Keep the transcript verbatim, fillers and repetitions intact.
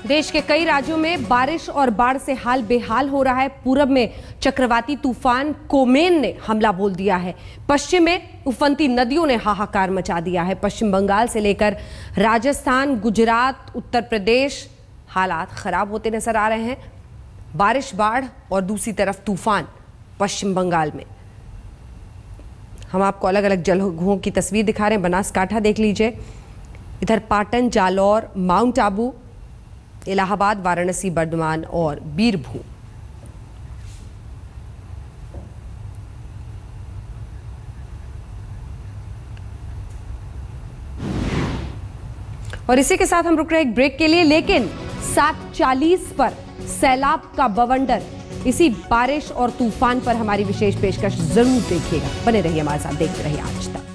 देश के कई राज्यों में बारिश और बाढ़ से हाल बेहाल हो रहा है। पूरब में चक्रवाती तूफान कोमेन ने हमला बोल दिया है। पश्चिम में उफनती नदियों ने हाहाकार मचा दिया है। पश्चिम बंगाल से लेकर राजस्थान, गुजरात, उत्तर प्रदेश हालात खराब होते नजर आ रहे हैं। बारिश, बाढ़ और दूसरी तरफ तूफान पश्चिम बंगाल में। हम आपको अलग अलग जगहों की तस्वीर दिखा रहे हैं। बनासकांठा देख लीजिए, इधर पाटन, जालौर, माउंट आबू, इलाहाबाद, वाराणसी, बर्धमान और बीरभूम। और इसी के साथ हम रुक रहे हैं एक ब्रेक के लिए, लेकिन सात चालीस पर सैलाब का बवंडर, इसी बारिश और तूफान पर हमारी विशेष पेशकश जरूर देखिएगा। बने रहिए हमारे साथ, देखते रहिए आज तक।